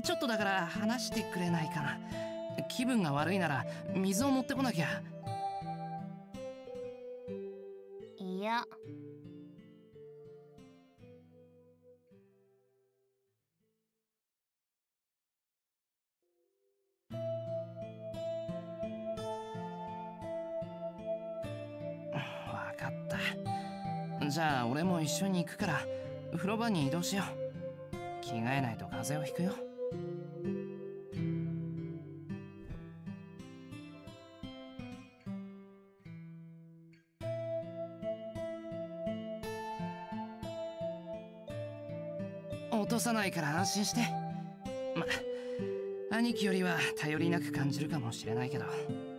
ちょっとだから話してくれないかな。気分が悪いなら水を持ってこなきゃ。 いや。 わかった。じゃあ俺も一緒に行くから風呂場に移動しよう。着替えないと風邪をひくよ。落とさないから安心して。兄貴よりは頼りなく感じるかもしれないけど。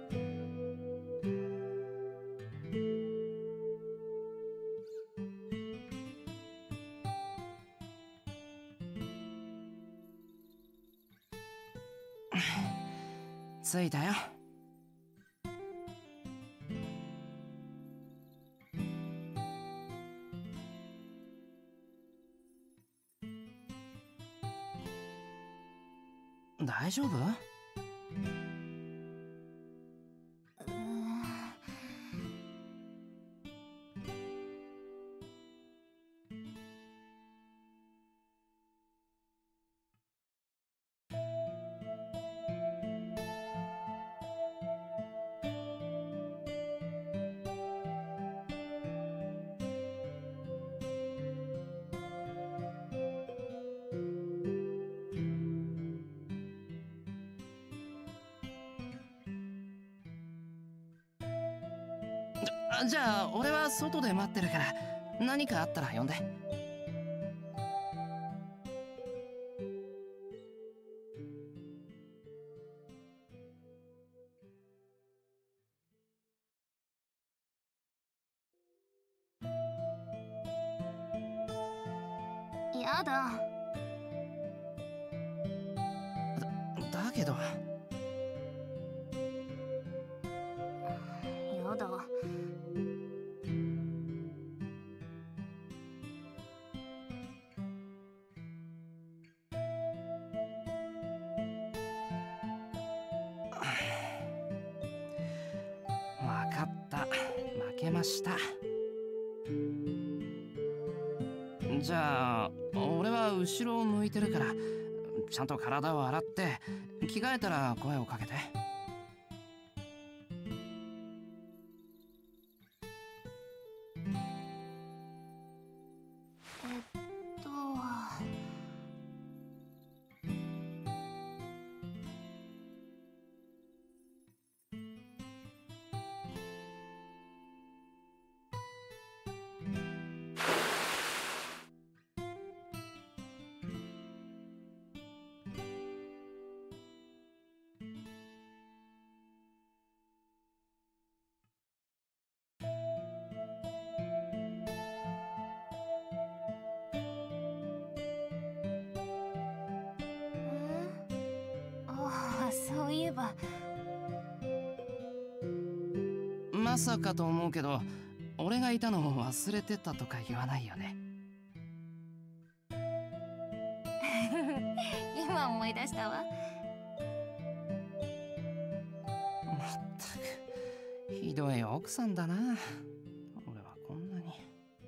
着いたよ。大丈夫？じゃあ俺は外で待ってるから何かあったら呼んで。 やだ。 だけど。 やだ。 わかった。負けました。じゃあ俺は後ろを向いてるからちゃんと体を洗って着替えたら声をかけて。 そういえば。 まさかと思うけど俺がいたのを忘れてたとか言わないよね。 今思い出したわ。 まったくひどい奥さんだな。俺はこんなに。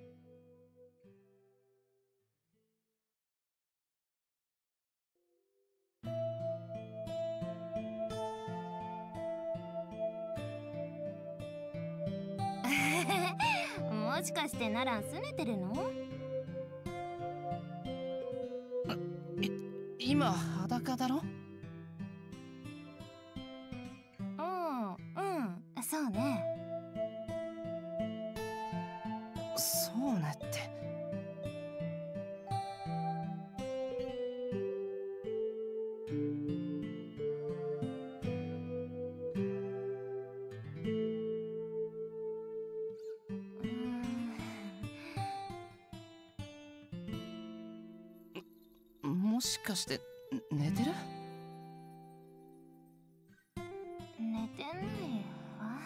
もしかしてナラン拗ねてるの？ 今裸だろ？ そうね。 そうねって。もしかして寝てる？ 寝てないわ。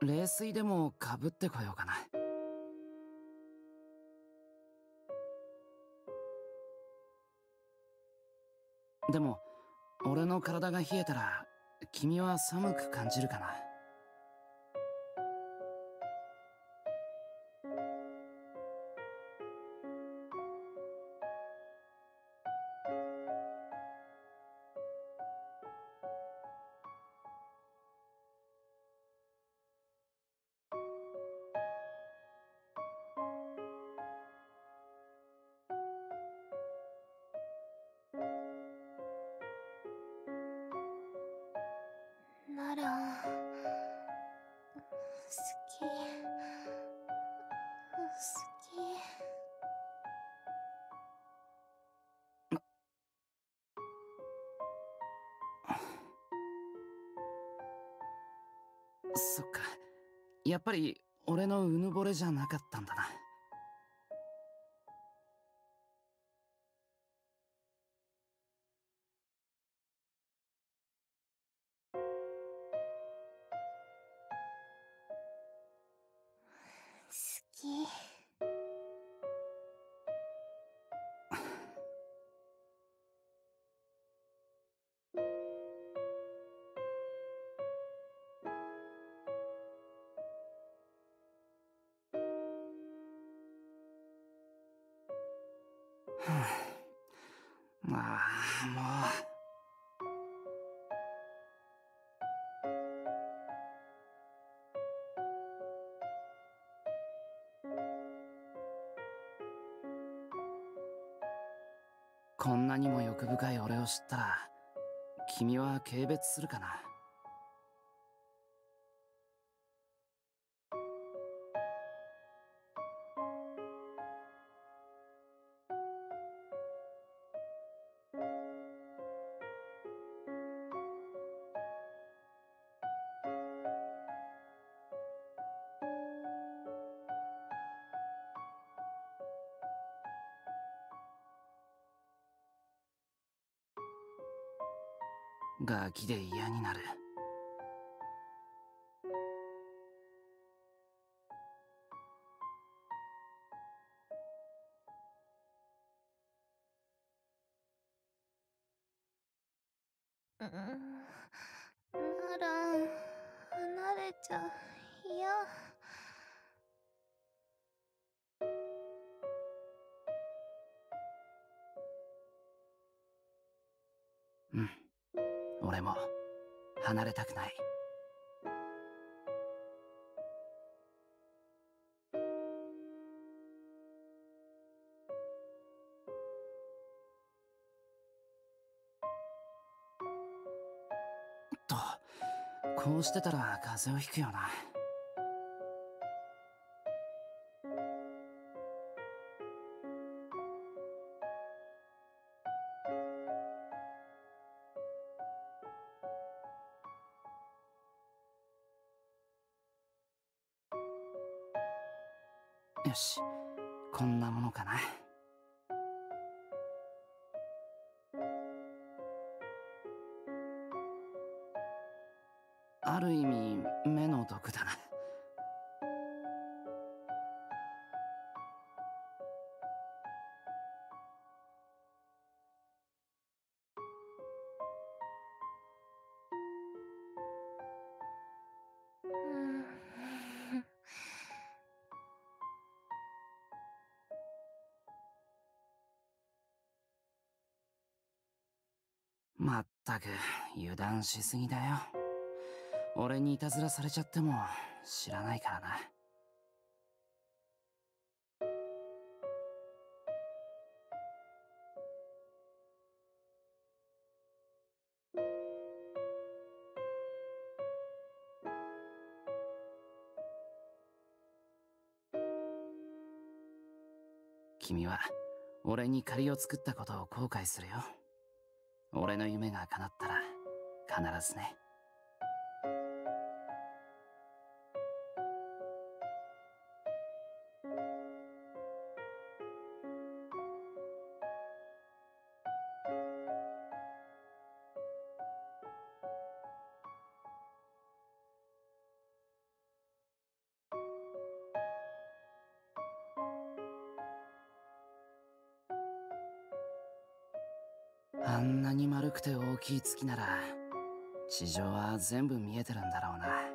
冷水でもかぶってこようかな。でも俺の体が冷えたら君は寒く感じるかな。 なら好き好き。 そっか、やっぱり俺のうぬぼれじゃなかったんだな。 好き。 ああ、もう。こんなにも欲深い俺を知ったら君は軽蔑するかな。ガキで嫌になる。 なら離れちゃ嫌。 うん、俺も離れたくない。と、こうしてたら風邪をひくよな。よし、こんなものかな。ある意味目の毒だな。まったく油断しすぎだよ。俺にいたずらされちゃっても知らないからな。君は俺に借りを作ったことを後悔するよ。俺の夢が叶ったら必ずね。 あんなに丸くて大きい月なら地上は全部見えてるんだろうな。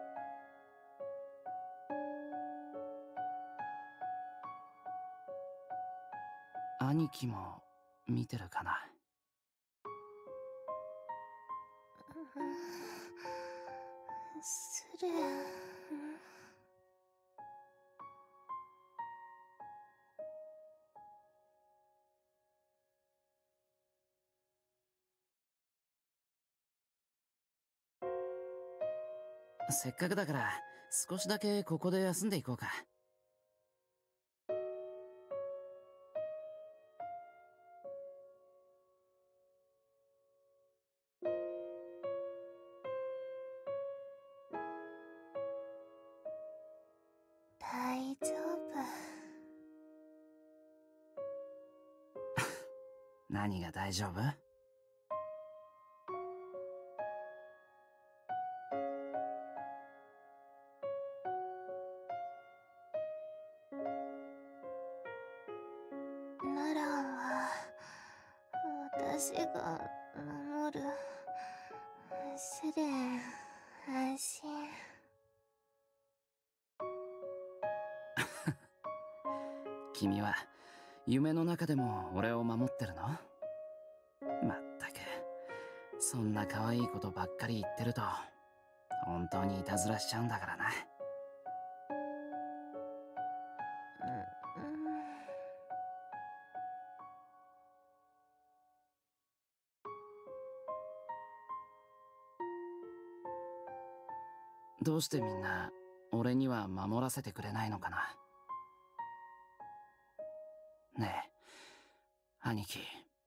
兄貴も見てるかな。 スレン。 せっかくだから少しだけここで休んでいこうか。 大丈夫。 何が大丈夫？ ナランは私が守る。スレン、安心。 君は夢の中でも俺を守ってるの？まったくそんな可愛いことばっかり言ってると本当にいたずらしちゃうんだからな。どうしてみんな俺には守らせてくれないのかな。ねえ兄貴。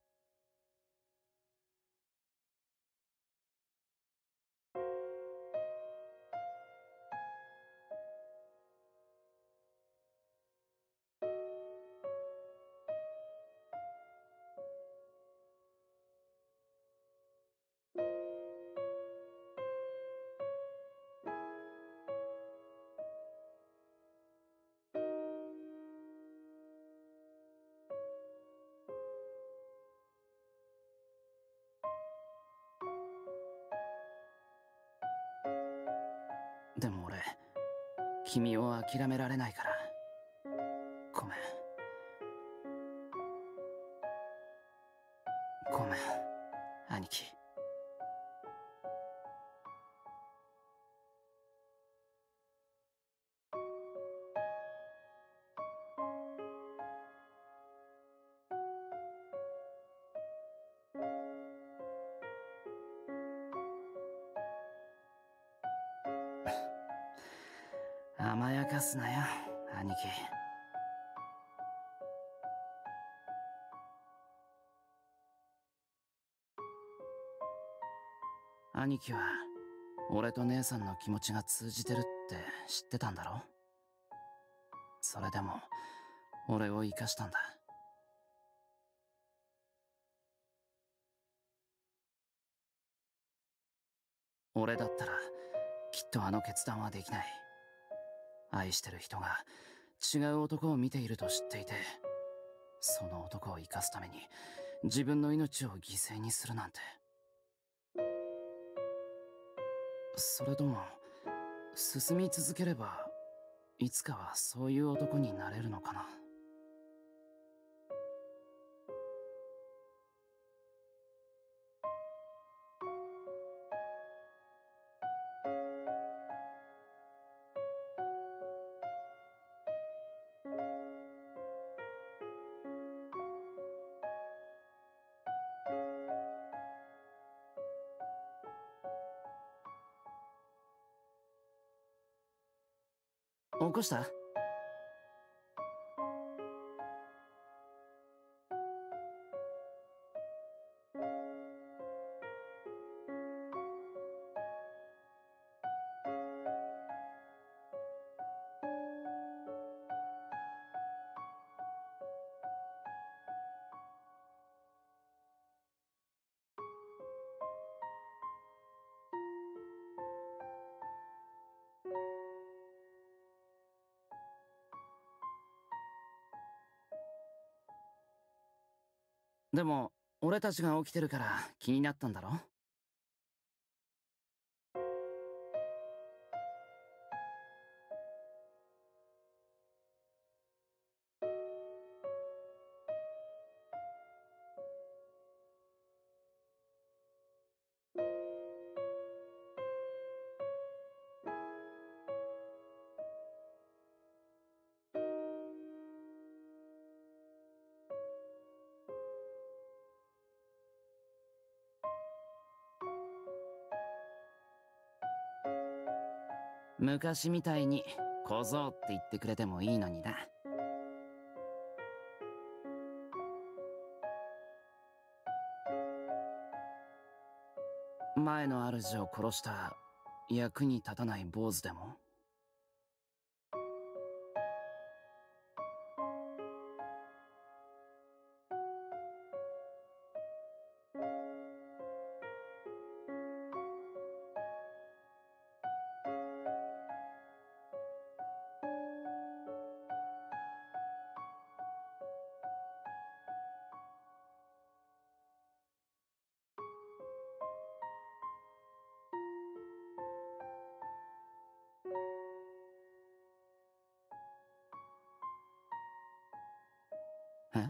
でも俺君を諦められないからごめん。ごめん兄貴。甘やかすなよ兄貴。兄貴は俺と姉さんの気持ちが通じてるって知ってたんだろ？それでも俺を生かしたんだ。俺だったらきっとあの決断はできない。愛してる人が違う男を見ていると知っていて、その男を生かすために自分の命を犠牲にするなんて。それとも進み続ければいつかはそういう男になれるのかな。起こした？でも俺たちが起きてるから気になったんだろ？昔みたいに小僧って言ってくれてもいいのにな。前の主を殺した役に立たない坊主でも？え？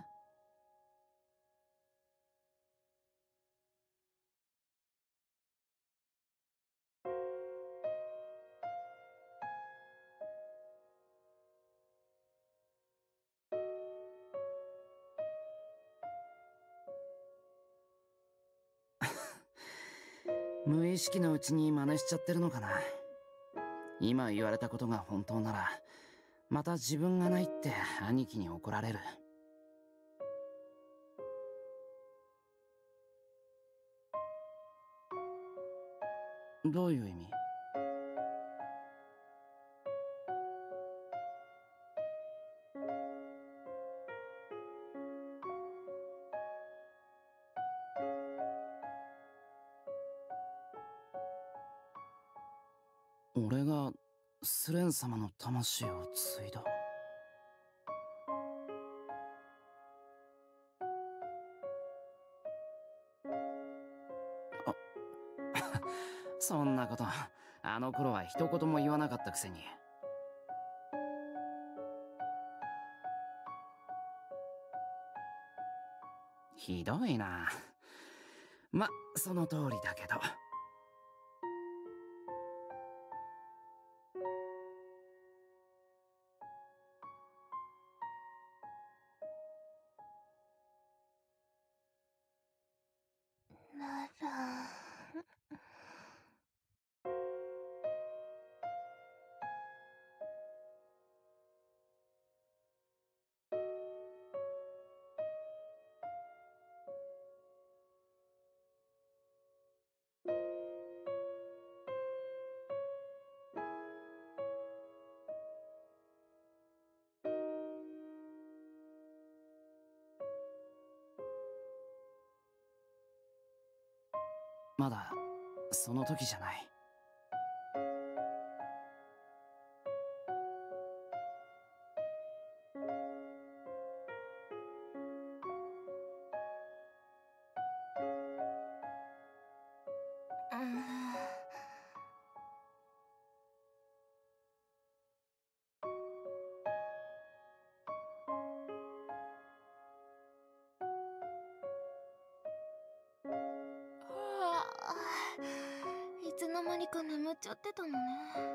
無意識のうちに真似しちゃってるのかな。今言われたことが本当なら、また自分がないって兄貴に怒られる。どういう意味？俺がスレン様の魂を継いだ？あそんなことあの頃は一言も言わなかったくせに。ひどいな。ま、その通りだけど。 ならまだその時じゃない。 いつの間にか眠っちゃってたのね。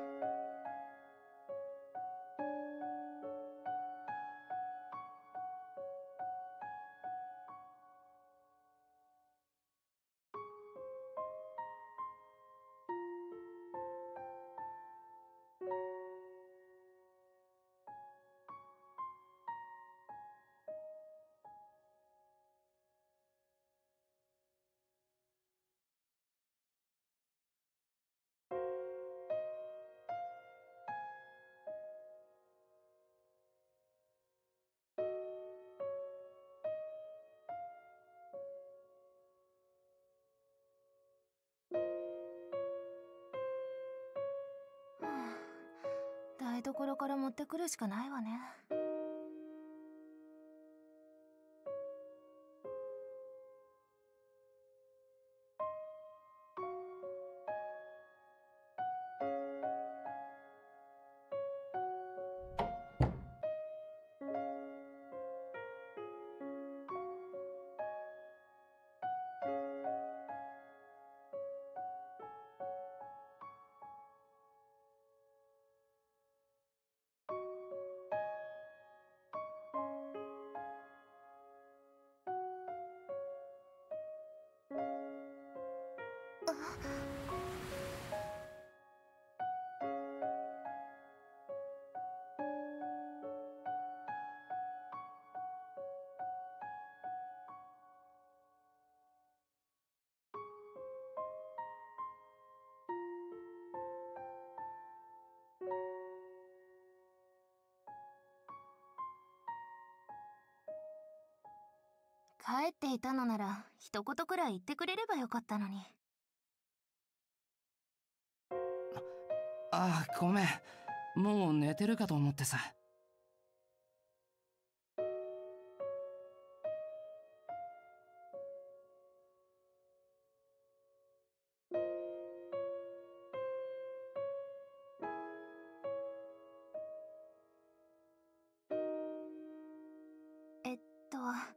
台所から持ってくるしかないわね。 帰っていたのなら一言くらい言ってくれればよかったのに。 ああ、ごめん。もう寝てるかと思ってさ。 えっと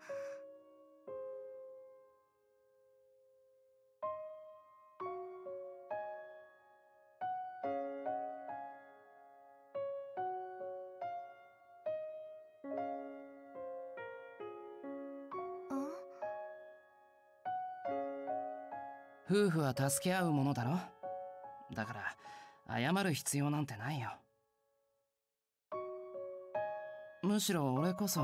夫婦は助け合うものだろ。だから謝る必要なんてないよ。むしろ俺こそ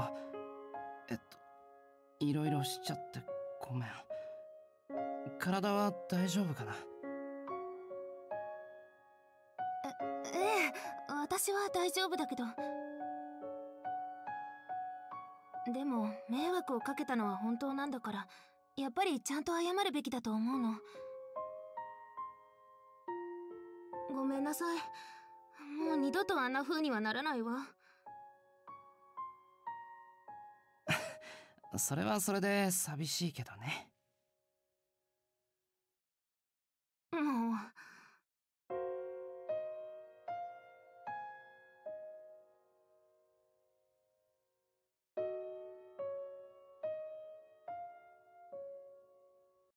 いろいろしちゃってごめん。体は大丈夫かな。 ええ、私は大丈夫だけど。でも迷惑をかけたのは本当なんだから、やっぱりちゃんと謝るべきだと思うの。ごめんなさい。もう二度とあんな風にはならないわ。 それはそれで寂しいけどね。 もう